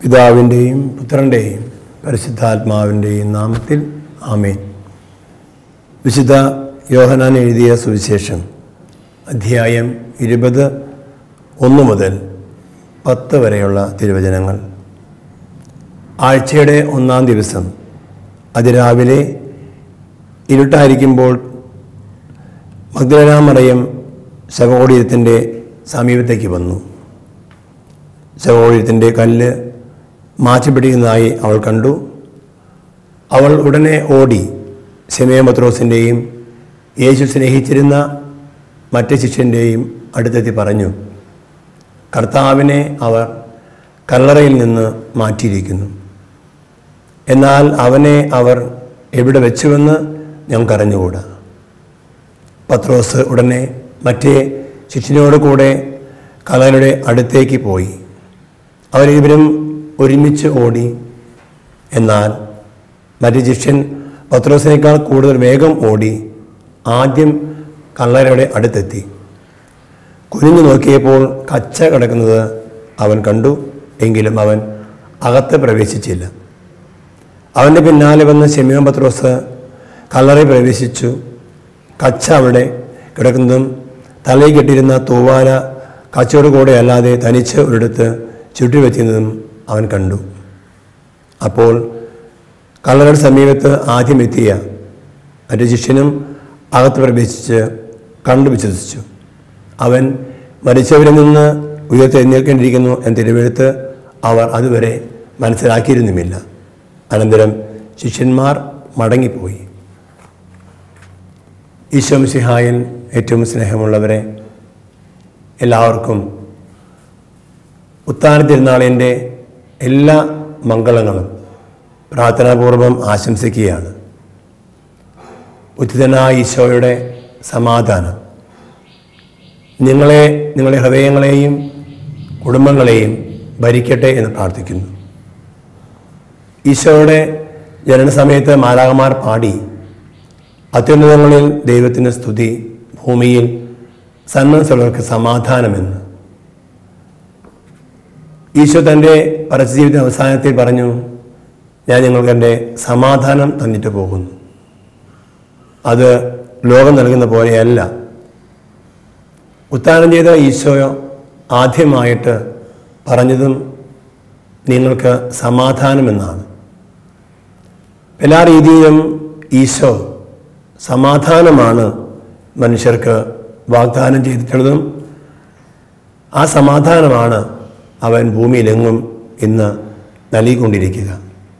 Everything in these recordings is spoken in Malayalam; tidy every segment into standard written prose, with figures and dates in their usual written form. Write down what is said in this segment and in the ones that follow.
പിതാവിൻ്റെയും പുത്രൻ്റെയും പരിശുദ്ധാത്മാവിൻ്റെയും നാമത്തിൽ ആമേൻ. വിശുദ്ധ യോഹന്നാൻ എഴുതിയ സുവിശേഷം അധ്യായം 20:1 മുതൽ 10 വരെയുള്ള തിരുവചനങ്ങൾ. ആഴ്ചയുടെ 1-ാം ദിവസം അതിരാവിലെ ഇരുട്ടായിരിക്കുമ്പോൾ മഗ്ദലന മറിയം ശവകുടീരത്തിൻ്റെ സമീപത്തേക്ക് വന്നു. ശവകുടീരത്തിൻ്റെ കല്ല് മാറ്റിപ്പിടിക്കുന്നതായി അവൾ കണ്ടു. അവൾ ഉടനെ ഓടി ശിമയോൻ പത്രോസിൻ്റെയും യേശു സ്നേഹിച്ചിരുന്ന മറ്റ് ശിഷ്യൻ്റെയും അടുത്തെത്തി പറഞ്ഞു, കർത്താവിനെ അവർ കല്ലറയിൽ നിന്ന് മാറ്റിയിരിക്കുന്നു. എന്നാൽ അവനെ അവർ എവിടെ വെച്ചുവെന്ന് ഞങ്ങൾക്കറിഞ്ഞുകൂടാ. പത്രോസ് ഉടനെ മറ്റേ ശിഷ്യനോട് കൂടെ കല്ലറയുടെ അടുത്തേക്ക് പോയി. അവരിവരും ഒരുമിച്ച് ഓടി. എന്നാൽ മറ്റേ ശിഷ്യൻ പത്രോസിനേക്കാൾ കൂടുതൽ വേഗം ഓടി ആദ്യം കല്ലറയുടെ അടുത്തെത്തി. കുനിഞ്ഞു നോക്കിയപ്പോൾ കച്ച കിടക്കുന്നത് അവൻ കണ്ടു. എങ്കിലും അവൻ അകത്ത് പ്രവേശിച്ചില്ല. അവൻ്റെ പിന്നാലെ വന്ന് ശിമയോൻ പത്രോസ് കല്ലറയിൽ പ്രവേശിച്ചു. കച്ച അവിടെ കിടക്കുന്നതും തലയിൽ കെട്ടിയിരുന്ന തൂവാല കച്ചയോട് കൂടെ അല്ലാതെ തനിച്ച് ഒരിടത്ത് ചുറ്റിവെച്ചിരുന്നതും അവൻ കണ്ടു. അപ്പോൾ കല്ലറയുടെ സമീപത്ത് ആദ്യം എത്തിയ മറ്റു ശിഷ്യനും അകത്ത് പ്രവേശിച്ച് കണ്ടു വിശ്വസിച്ചു. അവൻ മരിച്ചവരിൽ നിന്ന് ഉയർത്തെഴുന്നേൽക്കേണ്ടിയിരിക്കുന്നു എന്ന തിരുവെഴുത്ത് അവർ അതുവരെ മനസ്സിലാക്കിയിരുന്നുമില്ല. അനന്തരം ശിഷ്യന്മാർ മടങ്ങിപ്പോയി. ഈശോ മിശിഹായിൽ ഏറ്റവും സ്നേഹമുള്ളവരെ, എല്ലാവർക്കും ഉത്ഥാന തിരുനാളിൻ്റെ എല്ലാ മംഗളങ്ങളും പ്രാർത്ഥനാപൂർവം ആശംസിക്കുകയാണ്. ഉത്ഥിതനായ ഈശോയുടെ സമാധാനം നിങ്ങളുടെ ഹൃദയങ്ങളെയും കുടുംബങ്ങളെയും ഭരിക്കട്ടെ എന്ന് പ്രാർത്ഥിക്കുന്നു. ഈശോയുടെ ജനന സമയത്ത് മാലാഖമാർ പാടി, അത്യുന്നതങ്ങളിൽ ദൈവത്തിന് സ്തുതി, ഭൂമിയിൽ സന്മനസ്സുള്ളവർക്ക് സമാധാനമെന്ന്. ഈശോ തൻ്റെ പരസ്യജീവിത അവസാനത്തിൽ പറഞ്ഞു, ഞാൻ നിങ്ങൾക്ക് എൻ്റെ സമാധാനം തന്നിട്ട് പോകുന്നു. അത് ലോകം നൽകുന്ന പോലെയല്ല. ഉത്ഥാനം ചെയ്ത ഈശോ ആദ്യമായിട്ട് പറഞ്ഞതും നിങ്ങൾക്ക് സമാധാനമെന്നാണ്. എല്ലാ രീതിയിലും ഈശോ സമാധാനമാണ് മനുഷ്യർക്ക് വാഗ്ദാനം ചെയ്തിട്ടുള്ളതും ആ സമാധാനമാണ് അവൻ ഭൂമിയിലെങ്ങും ഇന്ന് നൽകിക്കൊണ്ടിരിക്കുക.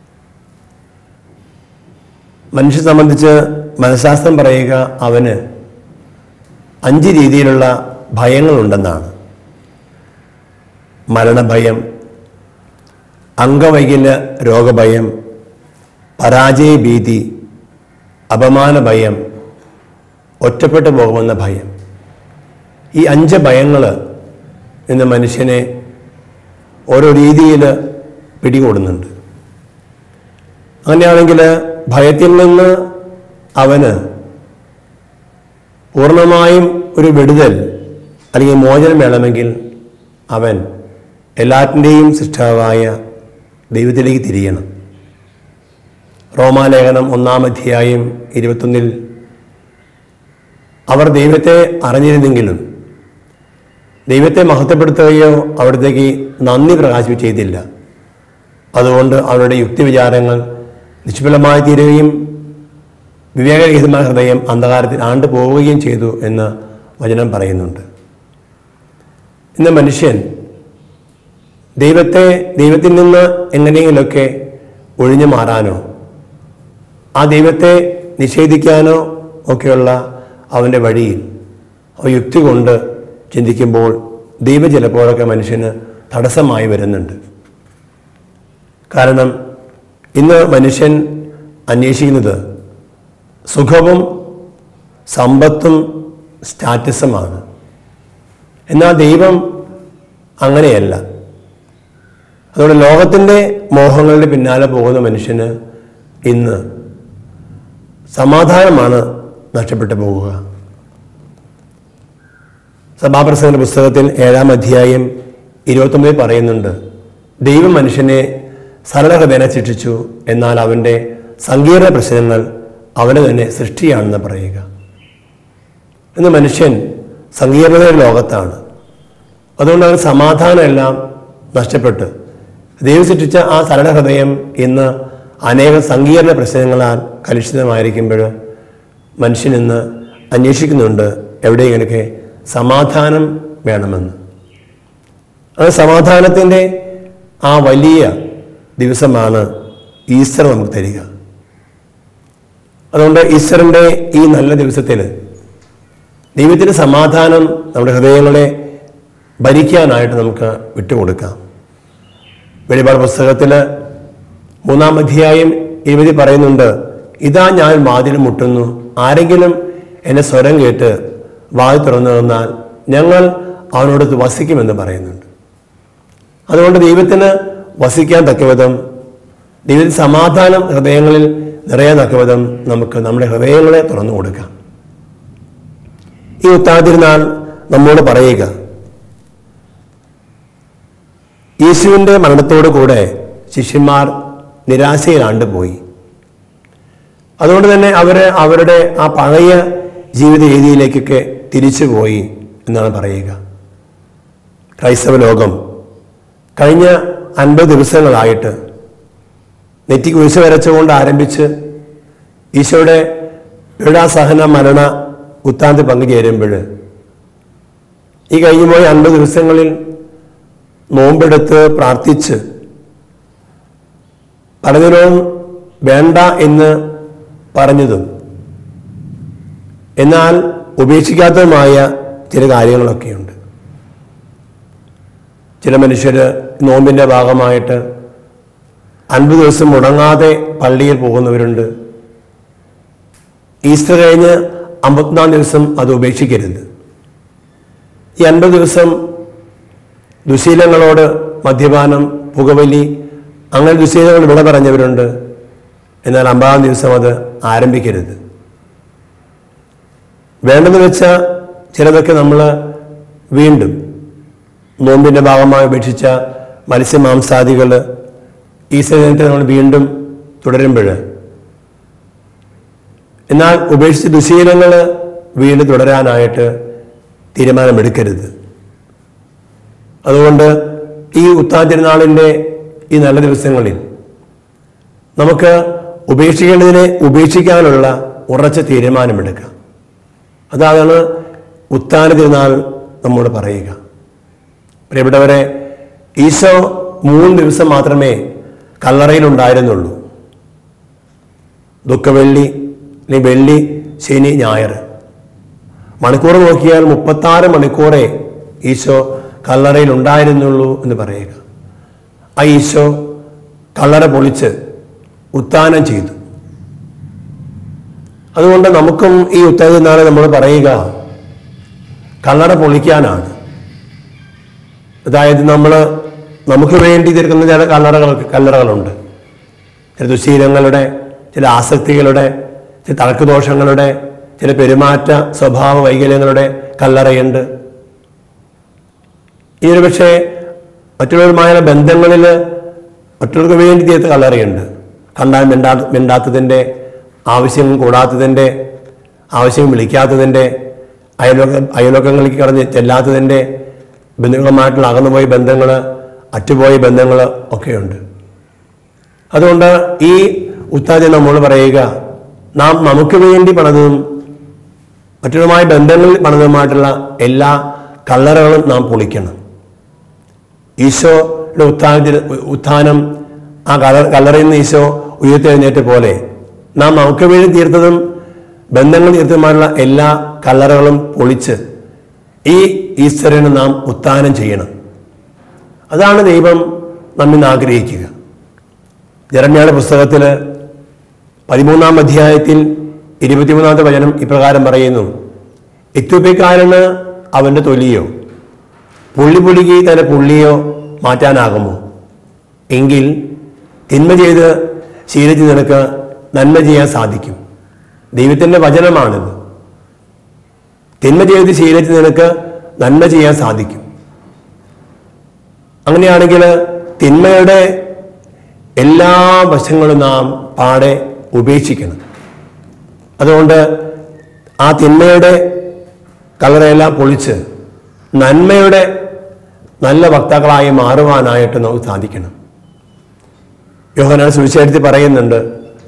മനുഷ്യനെ സംബന്ധിച്ച് മനഃശാസ്ത്രം പറയുക അവന് 5 രീതിയിലുള്ള ഭയങ്ങളുണ്ടെന്നാണ്. മരണഭയം, അംഗവൈകല്യ രോഗഭയം, പരാജയ ഭീതി, അപമാന ഭയം, ഒറ്റപ്പെട്ടു പോകുമെന്ന ഭയം. ഈ 5 ഭയങ്ങൾ ഇന്ന് മനുഷ്യനെ ഓരോ രീതിയിൽ പിടികൂടുന്നുണ്ട്. അങ്ങനെയാണെങ്കിൽ ഭയത്തിൽ നിന്ന് അവന് പൂർണ്ണമായും ഒരു വിടുതൽ അല്ലെങ്കിൽ മോചനം വേണമെങ്കിൽ അവൻ എല്ലാറ്റിൻ്റെയും സൃഷ്ടാവായ ദൈവത്തിലേക്ക് തിരിയണം. റോമാലേഖനം 1-ാം അധ്യായം 21 അവർ ദൈവത്തെ അറിഞ്ഞിരുന്നെങ്കിലും ദൈവത്തെ മഹത്വപ്പെടുത്തുകയോ അവിടത്തേക്ക് നന്ദി പ്രകാശിപ്പിക്കുകയോ ചെയ്തില്ല. അതുകൊണ്ട് അവരുടെ യുക്തിവിചാരങ്ങൾ നിഷ്ഫലമായി തീരുകയും വിവേകരഹിതമായ ഹൃദയം അന്ധകാരത്തിൽ ആണ്ടു പോവുകയും ചെയ്തു എന്ന് വചനം പറയുന്നുണ്ട്. ഇന്ന് മനുഷ്യൻ ദൈവത്തിൽ നിന്ന് എങ്ങനെയെങ്കിലുമൊക്കെ ഒഴിഞ്ഞു മാറാനോ ആ ദൈവത്തെ നിഷേധിക്കാനോ ഒക്കെയുള്ള അവൻ്റെ വഴിയിൽ യുക്തി കൊണ്ട് ചിന്തിക്കുമ്പോൾ ദൈവം ചിലപ്പോഴൊക്കെ മനുഷ്യന് തടസ്സമായി വരുന്നുണ്ട്. കാരണം ഇന്ന് മനുഷ്യൻ അന്വേഷിക്കുന്നത് സുഖവും സമ്പത്തും സ്റ്റാറ്റസുമാണ്. എന്നാൽ ദൈവം അങ്ങനെയല്ല. അതുകൊണ്ട് ലോകത്തിൻ്റെ മോഹങ്ങളുടെ പിന്നാലെ പോകുന്ന മനുഷ്യന് ഇന്ന് സമാധാനമാണ് നഷ്ടപ്പെട്ടു പോകുക. സഭാപ്രസംഗ പുസ്തകത്തിൽ 7-ാം അധ്യായം 29 പറയുന്നുണ്ട്, ദൈവം മനുഷ്യനെ സരളഹൃദയന ശിക്ഷിച്ചു, എന്നാൽ അവൻ്റെ സങ്കീർണ പ്രശ്നങ്ങൾ അവന് തന്നെ സൃഷ്ടിയാണെന്ന് പറയുക. ഇന്ന് മനുഷ്യൻ സങ്കീർണതയുടെ ലോകത്താണ്. അതുകൊണ്ട് അവൻ സമാധാനമെല്ലാം നഷ്ടപ്പെട്ട് ദൈവം സൃഷ്ടിച്ച ആ സരളഹൃദയം ഇന്ന് അനേകം സങ്കീർണ പ്രശ്നങ്ങളാൽ കലുഷിതമായിരിക്കുമ്പോൾ മനുഷ്യൻ ഇന്ന് അന്വേഷിക്കുന്നുണ്ട് എവിടെയെങ്കിലൊക്കെ സമാധാനം വേണമെന്ന്. അത് സമാധാനത്തിൻ്റെ ആ വലിയ ദിവസമാണ് ഈസ്റ്റർ നമുക്ക് തരിക. അതുകൊണ്ട് ഈസ്റ്ററിൻ്റെ ഈ നല്ല ദിവസത്തിൽ ദൈവത്തിൻ്റെ സമാധാനം നമ്മുടെ ഹൃദയങ്ങളെ ഭരിക്കാനായിട്ട് നമുക്ക് വിട്ടുകൊടുക്കാം. വെളിപാട് പുസ്തകത്തിൽ 3-ാം അധ്യായം 20 പറയുന്നുണ്ട്, ഇതാ ഞാൻ വാതിൽ മുട്ടുന്നു, ആരെങ്കിലും എന്നെ സ്വരം കേട്ട് വാതിൽ തുറന്നു തന്നാൽ ഞങ്ങൾ അവനോട് വസിക്കുമെന്ന് പറയുന്നുണ്ട്. അതുകൊണ്ട് ദൈവത്തിന് വസിക്കാൻ തക്കവിധം, ദൈവത്തിന് സമാധാനം ഹൃദയങ്ങളിൽ നിറയാൻ തക്കവിധം നമുക്ക് നമ്മുടെ ഹൃദയങ്ങളെ തുറന്നു കൊടുക്കാം. ഈ ഉത്താതിരുന്നാൾ നമ്മോട് പറയുക, യേശുവിൻ്റെ മരണത്തോടു കൂടെ ശിഷ്യന്മാർ നിരാശയിലാണ്ടുപോയി. അതുകൊണ്ട് തന്നെ അവരുടെ ആ പഴയ ജീവിത രീതിയിലേക്കൊക്കെ തിരിച്ചുപോയി എന്നാണ് പറയുക. ക്രൈസ്തവ ലോകം കഴിഞ്ഞ 50 ദിവസങ്ങളായിട്ട് നെറ്റിക്ക് കുരിശ് വരച്ചുകൊണ്ട് ആരംഭിച്ച് ഈശോയുടെ പീഡാസഹന മരണ ഉത്താന്തി പങ്കുചേരുമ്പോൾ ഈ കഴിഞ്ഞുപോയ 50 ദിവസങ്ങളിൽ നോമ്പെടുത്ത് പ്രാർത്ഥിച്ച് പലതിനും വേണ്ട എന്ന് പറഞ്ഞതും എന്നാൽ ഉപേക്ഷിക്കാത്തതുമായ ചില കാര്യങ്ങളൊക്കെയുണ്ട്. ചില മനുഷ്യർ നോമ്പിൻ്റെ ഭാഗമായിട്ട് 50 ദിവസം മുടങ്ങാതെ പള്ളിയിൽ പോകുന്നവരുണ്ട്. ഈസ്റ്റർ കഴിഞ്ഞ് 54-ാം ദിവസം അത് ഉപേക്ഷിക്കരുത്. ഈ 50 ദിവസം ദുശീലങ്ങളോട്, മദ്യപാനം, പുകവലി, അങ്ങനെ ദുശീലങ്ങൾ വിട പറഞ്ഞവരുണ്ട്. എന്നാൽ 50-ാം ദിവസം അത് ആരംഭിക്കരുത്. വേണ്ടെന്ന് വെച്ചാൽ ചിലതൊക്കെ നമ്മൾ വീണ്ടും നോമ്പിൻ്റെ ഭാഗമായി ഉപേക്ഷിച്ച മത്സ്യമാംസാദികൾ ഈസ്റ്റർ ദിനത്തെ നമ്മൾ വീണ്ടും തുടരുമ്പോൾ, എന്നാൽ ഉപേക്ഷിച്ച ദുശീലങ്ങൾ വീണ്ടും തുടരാനായിട്ട് തീരുമാനമെടുക്കരുത്. അതുകൊണ്ട് ഈ ഉത്താതിരുന്നാളിൻ്റെ ഈ നല്ല ദിവസങ്ങളിൽ നമുക്ക് ഉപേക്ഷിക്കേണ്ടതിനെ ഉപേക്ഷിക്കാനുള്ള ഉറച്ച തീരുമാനമെടുക്കാം. അതാണ് ഉത്താന തിരുനാൾ നമ്മോട് പറയുക. പ്രിയപ്പെട്ടവരെ, ഈശോ 3 ദിവസം മാത്രമേ കല്ലറയിലുണ്ടായിരുന്നുള്ളൂ. ദുഃഖവെള്ളി, വെള്ളി, ശനി, ഞായർ. മണിക്കൂർ നോക്കിയാൽ 36 മണിക്കൂറേ ഈശോ കല്ലറയിൽ ഉണ്ടായിരുന്നുള്ളൂ എന്ന് പറയുക. ആ ഈശോ കല്ലറ പൊളിച്ച് ഉത്ഥാനം ചെയ്തു. അതുകൊണ്ട് നമുക്കും ഈ ഉത്താതിരുന്നാളെ നമ്മൾ പറയുക കല്ലറ പൊളിക്കാനാണ്. അതായത് നമുക്ക് വേണ്ടി തീർക്കുന്ന ചില കല്ലറകളുണ്ട്. ചില ദുശീലങ്ങളുടെ, ചില ആസക്തികളുടെ, ചില തർക്കദോഷങ്ങളുടെ, ചില പെരുമാറ്റ സ്വഭാവ വൈകല്യങ്ങളുടെ കല്ലറയുണ്ട്. ഈ ഒരു പക്ഷേ മറ്റുള്ളവരുമായുള്ള ബന്ധങ്ങളിൽ മറ്റുള്ളവർക്ക് വേണ്ടി തീർത്ത കല്ലറയുണ്ട്. കണ്ടാൽ മിണ്ടാത്തതിൻ്റെ, ആവശ്യം കൂടാത്തതിൻ്റെ, ആവശ്യം വിളിക്കാത്തതിൻ്റെ, അയലോക്കങ്ങളിലേക്ക് കടന്ന് ചെല്ലാത്തതിൻ്റെ, ബന്ധുക്കളുമായിട്ടുള്ള അകന്നുപോയ ബന്ധങ്ങൾ, അറ്റുപോയ ബന്ധങ്ങൾ ഒക്കെയുണ്ട്. അതുകൊണ്ട് ഈ ഉത്താനം നമ്മൾ പറയുക, നാം നമുക്ക് വേണ്ടി പണിതും മറ്റുള്ളവരുമായ ബന്ധങ്ങളിൽ പണിതുമായിട്ടുള്ള എല്ലാ കല്ലറകളും നാം പൊളിക്കണം. ഈശോയുടെ ഉത്ഥാനം, ആ കല്ലറയിൽ നിന്ന് ഈശോ ഉയർത്തെഴുന്നേറ്റ പോലെ നാം നമുക്ക് വേണ്ടി തീർത്തതും ബന്ധങ്ങൾ തീർത്തതുമായുള്ള എല്ലാ കല്ലറകളും പൊളിച്ച് ഈ ഈസ്റ്ററിന് നാം ഉത്ഥാനം ചെയ്യണം. അതാണ് ദൈവം നമ്മിന്ന് ആഗ്രഹിക്കുക. യെരമ്യായുടെ പുസ്തകത്തിൽ 13-ാം അധ്യായത്തിൽ 23-ാമത്തെ വചനം ഇപ്രകാരം പറയുന്നു: എത്യോപ്യക്കാരന് അവൻ്റെ തൊലിയോ പുള്ളിക്ക് തന്റെ പുള്ളിയോ മാറ്റാനാകുമോ? എങ്കിൽ തിന്മ ചെയ്ത് ശീലിച്ച് നിനക്ക് നന്മ ചെയ്യാൻ സാധിക്കും. ദൈവത്തിൻ്റെ വചനമാണിത്. തിന്മ ചെയ്ത് ശീലിച്ച് നിനക്ക് നന്മ ചെയ്യാൻ സാധിക്കും. അങ്ങനെയാണെങ്കിൽ തിന്മയുടെ എല്ലാ വശങ്ങളും നാം പാടെ ഉപേക്ഷിക്കണം. അതുകൊണ്ട് ആ തിന്മയുടെ കളറെല്ലാം പൊളിച്ച് നന്മയുടെ നല്ല വക്താക്കളായി മാറുവാനായിട്ട് നമുക്ക് സാധിക്കണം. യോഹന്നാൻ സുവിശേഷത്തിൽ പറയുന്നുണ്ട്,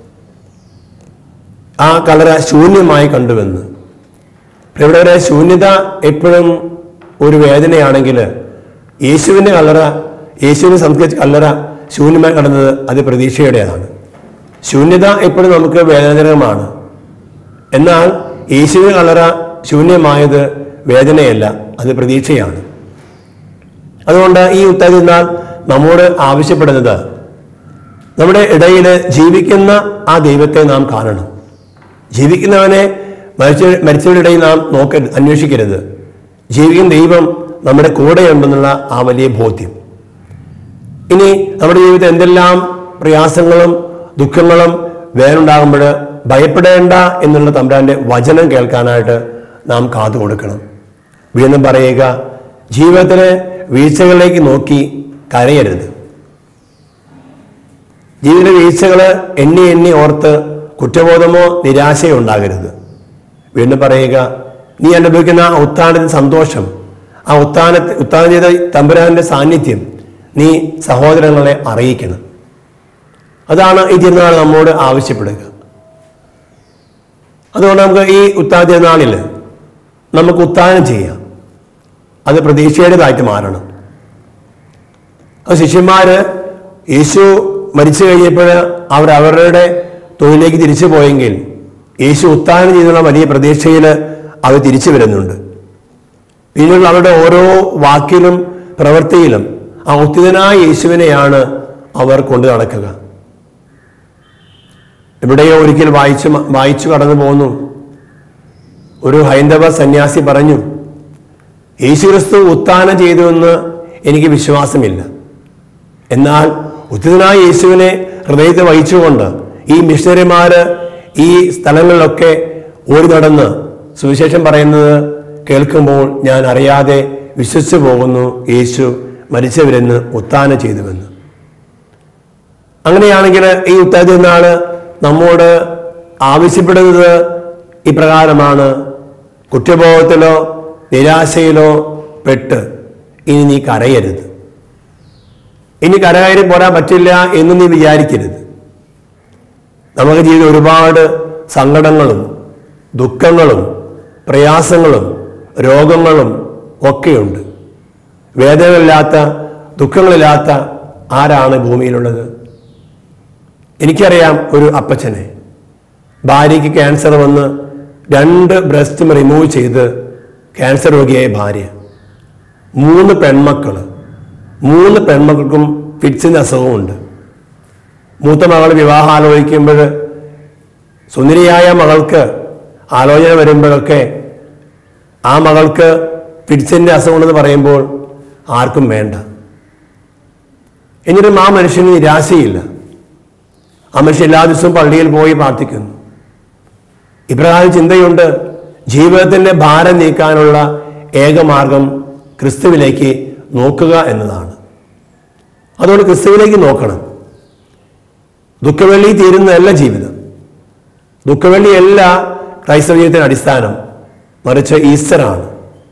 ആ കളറ ശൂന്യമായി കണ്ടുവെന്ന്. ഇവിടെ ശൂന്യത എപ്പോഴും ഒരു വേദനയാണെങ്കിൽ യേശുവിൻ്റെ കല്ലറ, യേശുവിനെ സംസ്കരിച്ച കല്ലറ ശൂന്യമായി കടന്നത് അത് പ്രതീക്ഷയുടേതാണ്. ശൂന്യത എപ്പോഴും നമുക്ക് വേദനാജനകമാണ്. എന്നാൽ യേശുവിൻ്റെ കല്ലറ ശൂന്യമായത് വേദനയല്ല, അത് പ്രതീക്ഷയാണ്. അതുകൊണ്ട് ഈ ഉത്തരവിനാൽ നമ്മോട് ആവശ്യപ്പെടുന്നത് നമ്മുടെ ഇടയിൽ ജീവിക്കുന്ന ആ ദൈവത്തെ നാം കാണണം. ജീവിക്കുന്നവനെ മരിച്ചവരുടെ ഇടയിൽ നാം അന്വേഷിക്കരുത്. ജീവിക്കുന്ന ദൈവം നമ്മുടെ കൂടെയുണ്ടെന്നുള്ള ആ വലിയ ബോധ്യം. ഇനി നമ്മുടെ ജീവിതത്തിൽ എന്തെല്ലാം പ്രയാസങ്ങളും ദുഃഖങ്ങളും വേനുണ്ടാകുമ്പോൾ ഭയപ്പെടേണ്ട എന്നുള്ള തമ്പുരാന്റെ വചനം കേൾക്കാനായിട്ട് നാം കാതു കൊടുക്കണം. വീണ്ടും പറയുക, ജീവിതത്തിലെ വീഴ്ചകളിലേക്ക് നോക്കി കരയരുത്. ജീവിത വീഴ്ചകൾ എണ്ണി എണ്ണി ഓർത്ത് കുറ്റബോധമോ നിരാശയോ ഉണ്ടാകരുത്. വീണ്ടും പറയുക, നീ അനുഭവിക്കുന്ന ആ ഉത്ഥാനത്തിന്റെ സന്തോഷം, ആ ഉത്ഥാനം ചെയ്ത തമ്പുരാന്റെ സാന്നിധ്യം നീ സഹോദരങ്ങളെ അറിയിക്കണം. അതാണ് ഈ തിരുനാൾ നമ്മോട് ആവശ്യപ്പെടുക. അതുകൊണ്ട് നമുക്ക് ഈ ഉത്ഥാന തിരുനാളിൽ നമുക്ക് ഉത്ഥാനം ചെയ്യാം. അത് പ്രതീക്ഷയുടേതായിട്ട് മാറണം. അത് ശിഷ്യന്മാര് യേശു മരിച്ചു കഴിഞ്ഞപ്പോൾ അവരവരുടെ തൊഴിലേക്ക് തിരിച്ചു പോയെങ്കിൽ യേശു ഉത്ഥാനം ചെയ്തുള്ള വലിയ പ്രതീക്ഷയിൽ അവർ തിരിച്ചു വരുന്നുണ്ട്. പിന്നീട് അവരുടെ ഓരോ വാക്കിലും പ്രവൃത്തിയിലും ആ ഉത്തിതനായ യേശുവിനെയാണ് അവർ കൊണ്ടു നടക്കുക. എവിടെയോ ഒരിക്കൽ വായിച്ചു കടന്നു പോന്നു. ഒരു ഹൈന്ദവ സന്യാസി പറഞ്ഞു, യേശുക്രിസ്തു ഉത്ഥാനം ചെയ്തുവെന്ന് എനിക്ക് വിശ്വാസമില്ല. എന്നാൽ ഉത്തിതനായ യേശുവിനെ ഹൃദയത്തിൽ വഹിച്ചുകൊണ്ട് ഈ മിഷണറിമാര് ഈ സ്ഥലങ്ങളിലൊക്കെ ഓടി നടന്ന് സുവിശേഷം പറയുന്നത് കേൾക്കുമ്പോൾ ഞാൻ അറിയാതെ വിശ്വസിച്ചു പോകുന്നു, യേശു മരിച്ചവരെന്ന് ഉത്ഥാനം ചെയ്തുവെന്ന്. അങ്ങനെയാണെങ്കിൽ ഈ ഉത്ഥാന തിരുനാള് നമ്മോട് ആവശ്യപ്പെടുന്നത് ഇപ്രകാരമാണ്: കുറ്റബോധത്തിലോ നിരാശയിലോ പെട്ട് ഇനി നീ കരയരുത്. ഇനി കരകയറി പോരാൻ പറ്റില്ല എന്ന് നീ വിചാരിക്കരുത്. നമുക്ക് ജീവിതം ഒരുപാട് സങ്കടങ്ങളും ദുഃഖങ്ങളും പ്രയാസങ്ങളും രോഗങ്ങളും ഒക്കെയുണ്ട്. വേദനകളില്ലാത്ത ദുഃഖങ്ങളില്ലാത്ത ആരാണ് ഭൂമിയിലുള്ളത്? എനിക്കറിയാം ഒരു അപ്പച്ചനെ, ഭാര്യയ്ക്ക് ക്യാൻസർ വന്ന് 2 ബ്രസ്റ്റും റിമൂവ് ചെയ്ത് ക്യാൻസർ രോഗിയായ ഭാര്യ, 3 പെൺമക്കൾക്കും ഫിറ്റ്സിൻ്റെ അസുഖമുണ്ട്. മൂത്ത മകൾ വിവാഹം ആലോചിക്കുമ്പോൾ സുന്ദരിയായ മകൾക്ക് ആലോചന വരുമ്പോഴൊക്കെ ആ മകൾക്ക് ഫിറ്റ്സിൻ്റെ അസുഖമുണ്ടെന്ന് പറയുമ്പോൾ ആർക്കും വേണ്ട. എന്നിട്ടും ആ മനുഷ്യന് നിരാശയില്ല. ആ മനുഷ്യൻ എല്ലാ ദിവസവും പള്ളിയിൽ പോയി പ്രാർത്ഥിക്കുന്നു. ഇപ്രകാരം ചിന്തയുണ്ട്. ജീവിതത്തിൻ്റെ ഭാരം നീക്കാനുള്ള ഏകമാർഗം ക്രിസ്തുവിലേക്ക് നോക്കുക എന്നതാണ്. അതുകൊണ്ട് ക്രിസ്തുവിലേക്ക് നോക്കണം. ദുഃഖവെള്ളി തീരുന്നതല്ല ജീവിതം. ദുഃഖവെള്ളിയല്ല ക്രൈസ്തവ ജീവിതത്തിന്റെ അടിസ്ഥാനം, മറിച്ച് ഈസ്റ്ററാണ്.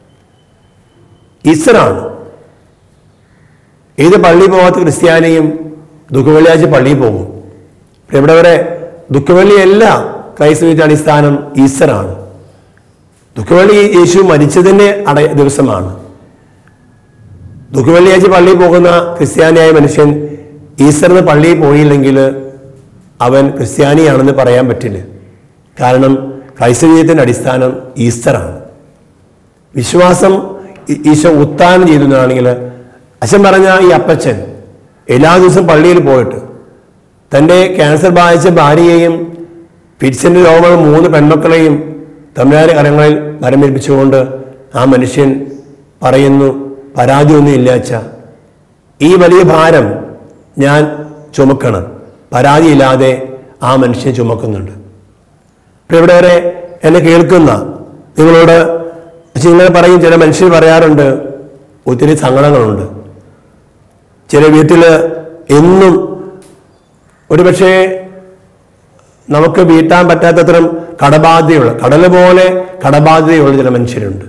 ഏത് പള്ളി പോകാത്ത ക്രിസ്ത്യാനിയും ദുഃഖവെള്ളിയാഴ്ച പള്ളിയിൽ പോകും. ഇവിടെ വരെ ദുഃഖവെള്ളിയല്ല ക്രൈസ്തവ ജീവിതത്തിന്റെ അടിസ്ഥാനം, ഈസ്റ്ററാണ്. ദുഃഖവെള്ളി യേശു മരിച്ചതിൻ്റെ ദിവസമാണ്. ദുഃഖവെള്ളിയാഴ്ച പള്ളിയിൽ പോകുന്ന ക്രിസ്ത്യാനിയായ മനുഷ്യൻ ഈസ്റ്ററിന് പള്ളിയിൽ പോയില്ലെങ്കിൽ അവൻ ക്രിസ്ത്യാനിയാണെന്ന് പറയാൻ പറ്റില്ല. കാരണം ക്രൈസ്തവ ജീവിതത്തിന്റെ അടിസ്ഥാനം ഈസ്റ്ററാണ്. വിശ്വാസം ഈശോ ഉത്ഥാനം ചെയ്തതാണെങ്കിൽ, അച്ഛൻ പറഞ്ഞ ഈ അപ്പച്ചൻ എല്ലാ ദിവസവും പള്ളിയിൽ പോയിട്ട് തൻ്റെ ക്യാൻസർ ബാധിച്ച ഭാര്യയെയും ഫിറ്റ്സിൻ്റെ രോഗമുള്ള 3 പെൺമക്കളെയും തമിഴ്നാട് കരങ്ങളിൽ വരമേൽപ്പിച്ചുകൊണ്ട് ആ മനുഷ്യൻ പറയുന്നു, പരാതിയൊന്നും ഇല്ല അച്ഛ, ഈ വലിയ ഭാരം ഞാൻ ചുമക്കണം. പരാതിയില്ലാതെ ആ മനുഷ്യൻ ചുമക്കുന്നുണ്ട്. ഇപ്പം ഇവിടെ വരെ എന്നെ കേൾക്കുന്ന നിങ്ങളോട് ഇങ്ങനെ പറയും, ചില മനുഷ്യർ പറയാറുണ്ട്, ഒത്തിരി സങ്കടങ്ങളുണ്ട്. ചില വീട്ടിൽ എന്നും ഒരുപക്ഷെ നമുക്ക് വീട്ടാൻ പറ്റാത്തത്രം കടബാധ്യതയുള്ള, കടൽ പോലെ കടബാധ്യതയുള്ള ചില മനുഷ്യരുണ്ട്.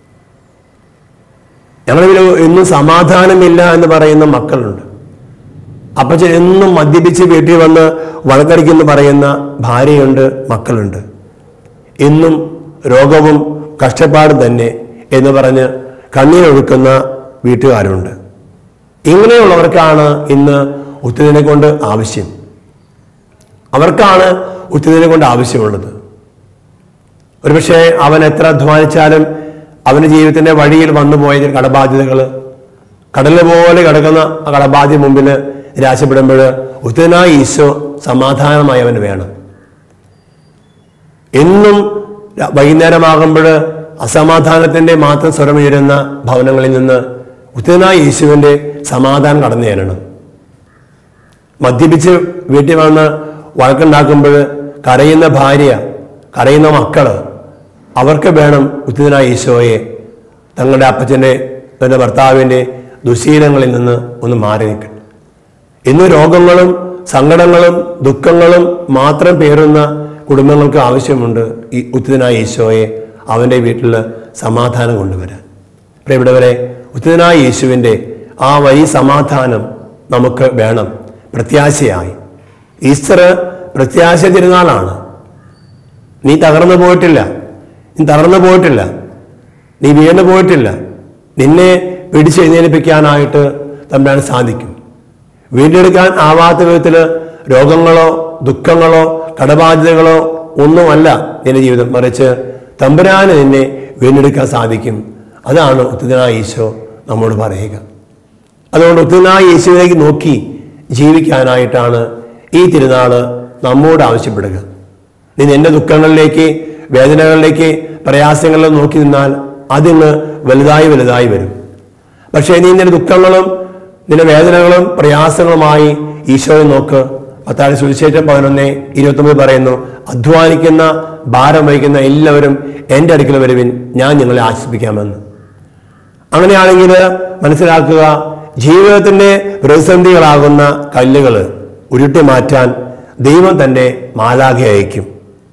ഞങ്ങളിൽ എന്നും സമാധാനമില്ല എന്ന് പറയുന്ന മക്കളുണ്ട്. അപ്പച്ചൻ എന്നും മദ്യപിച്ച് വീട്ടിൽ വന്ന് വഴക്കടിക്കെന്ന് പറയുന്ന ഭാര്യയുണ്ട്, മക്കളുണ്ട്. എന്നും രോഗവും കഷ്ടപ്പാടും തന്നെ എന്ന് പറഞ്ഞ് കണ്ണീരൊഴുക്കുന്ന വീട്ടുകാരുണ്ട്. ഇങ്ങനെയുള്ളവർക്കാണ് ഇന്ന് ഉത്തരനെ കൊണ്ട് ആവശ്യം. അവർക്കാണ് ഉത്തരനെ കൊണ്ട് ആവശ്യമുള്ളത്. ഒരുപക്ഷെ അവൻ എത്ര അധ്വാനിച്ചാലും അവൻ്റെ ജീവിതത്തിൻ്റെ വഴിയിൽ വന്നുപോയ കടബാധ്യതകൾ, കടല് പോലെ കിടക്കുന്ന ആ കടബാധ്യത മുമ്പിൽ നിരാശപ്പെടുമ്പോൾ ഉത്തരനായ ഈശോ സമാധാനമായി അവന് വേണം. എന്നും വൈകുന്നേരമാകുമ്പോൾ അസമാധാനത്തിൻ്റെ മാത്രം സ്വരമുയരുന്ന ഭവനങ്ങളിൽ നിന്ന് ഉത്തരനായ യേശുവിൻ്റെ സമാധാനം കടന്നു ചെല്ലണം. മദ്യപിച്ച് വീട്ടിൽ വന്ന് വഴക്കുണ്ടാക്കുമ്പോൾ കരയുന്ന ഭാര്യ, കരയുന്ന മക്കള്, അവർക്ക് വേണം ഉത്തരനായ ഈശോയെ തങ്ങളുടെ അപ്പച്ചൻ്റെ, തൻ്റെ ഭർത്താവിൻ്റെ ദുശീലങ്ങളിൽ നിന്ന് ഒന്ന് മാറി നിൽക്കണം. ഇന്ന് രോഗങ്ങളും സങ്കടങ്ങളും ദുഃഖങ്ങളും മാത്രം പേറുന്ന കുടുംബങ്ങൾക്ക് ആവശ്യമുണ്ട് ഈ ഉത്തരനായ ഈശോയെ അവൻ്റെ വീട്ടിൽ സമാധാനം കൊണ്ടുവരാൻ. പ്രിയപ്പെട്ടവരെ, ഉത്തരനായ യേശുവിൻ്റെ ആ വലിയ സമാധാനം നമുക്ക് വേണം പ്രത്യാശയായി. ഈസ്റ്റർ പ്രത്യാശ തിരുനാളാണ്. നീ തകർന്നു പോയിട്ടില്ല, നീ വീണു പോയിട്ടില്ല. നിന്നെ പിടിച്ചെഴുന്നേൽപ്പിക്കാനായിട്ട് തമ്പുരാൻ സാധിക്കും. വീണ്ടെടുക്കാൻ ആവാത്ത വിധത്തിൽ രോഗങ്ങളോ ദുഃഖങ്ങളോ കടബാധ്യതകളോ ഒന്നുമല്ല നിന്റെ ജീവിതം, മറിച്ച് തമ്പുരാന് നിന്നെ വീണ്ടെടുക്കാൻ സാധിക്കും. അതാണ് ഉത്തരനായ ഈശോ നമ്മോട് പറയുക. അതുകൊണ്ട് ഉത്തരനായ യേശുവിലേക്ക് നോക്കി ജീവിക്കാനായിട്ടാണ് ഈ തിരുനാള് നമ്മോട് ആവശ്യപ്പെടുക. നീ നിന്റെ ദുഃഖങ്ങളിലേക്ക്, വേദനകളിലേക്ക്, പ്രയാസങ്ങളിൽ നോക്കി നിന്നാൽ അതിന് വലുതായി വരും. പക്ഷേ നീ നിന്റെ ദുഃഖങ്ങളും നിന്റെ വേദനകളും പ്രയാസങ്ങളുമായി ഈശോയെ നോക്ക്. മത്തായി സുവിശേഷം 11:29 പറയുന്നു, അധ്വാനിക്കുന്ന ഭാരം വഹിക്കുന്ന എല്ലാവരും എൻ്റെ അടുക്കൽ വരുവിൻ, ഞാൻ നിങ്ങളെ ആശ്വസിപ്പിക്കാമെന്ന്. അങ്ങനെയാണെങ്കിൽ മനസ്സിലാക്കുക, ജീവിതത്തിൻ്റെ പ്രതിസന്ധികളാകുന്ന കല്ലുകൾ ഉരുട്ടി മാറ്റാൻ ദൈവം തന്നെ മാലാഖ അയക്കും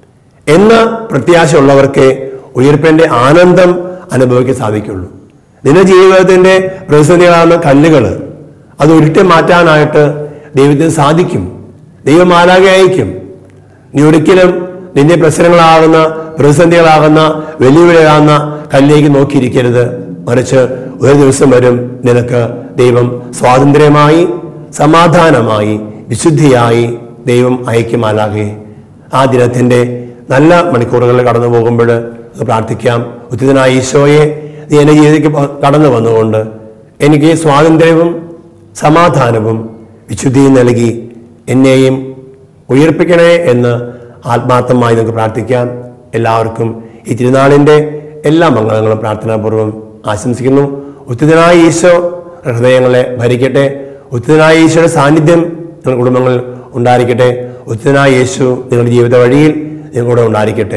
എന്ന പ്രത്യാശ ഉള്ളവർക്ക് ഉയർപ്പിൻ്റെ ആനന്ദം അനുഭവിക്കാൻ സാധിക്കുള്ളൂ. നിന്റെ ജീവിതത്തിൻ്റെ പ്രതിസന്ധികളാകുന്ന കല്ലുകൾ അത് ഉരുട്ടി മാറ്റാനായിട്ട് ദൈവത്തിന് സാധിക്കും. ദൈവം മാലാഖ അയക്കും. നീ ഒരിക്കലും നിന്റെ പ്രശ്നങ്ങളാകുന്ന, പ്രതിസന്ധികളാകുന്ന, വെല്ലുവിളിയാകുന്ന കല്ലിലേക്ക് നോക്കിയിരിക്കരുത്. മറിച്ച് ഒരു ദിവസം വരും നിനക്ക് ദൈവം സ്വാതന്ത്ര്യമായി, സമാധാനമായി, വിശുദ്ധിയായി ദൈവം അയക്കും മാലാഖയെ. ആ ദിനത്തിൻ്റെ നല്ല മണിക്കൂറുകളിൽ കടന്നു പോകുമ്പോൾ പ്രാർത്ഥിക്കാം, ഉത്തരനായ ഈശോയെ, നീ എൻ്റെ ജീവിതത്തിലേക്ക് കടന്നു വന്നുകൊണ്ട് എനിക്ക് സ്വാതന്ത്ര്യവും സമാധാനവും വിശുദ്ധിയും നൽകി എന്നെയും ഉയർപ്പിക്കണേ എന്ന് ആത്മാർത്ഥമായി നമുക്ക് പ്രാർത്ഥിക്കാം. എല്ലാവർക്കും ഈ തിരുനാളിൻ്റെ എല്ലാ മംഗളങ്ങളും പ്രാർത്ഥനാപൂർവ്വം ആശംസിക്കുന്നു. ഉത്തരനായ ഈശോ ഹൃദയങ്ങളെ ഭരിക്കട്ടെ. ഉത്തരനായ ഈശോയുടെ സാന്നിധ്യം നിങ്ങളുടെ കുടുംബങ്ങളിൽ ഉണ്ടായിരിക്കട്ടെ. ഉത്തരനായ യേശു നിങ്ങളുടെ ജീവിത വഴിയിൽ നിങ്ങളുടെ ഉണ്ടായിരിക്കട്ടെ.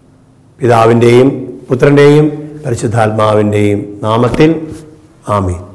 പിതാവിൻ്റെയും പുത്രൻ്റെയും പരിശുദ്ധാത്മാവിൻ്റെയും നാമത്തിൽ ആമീൻ.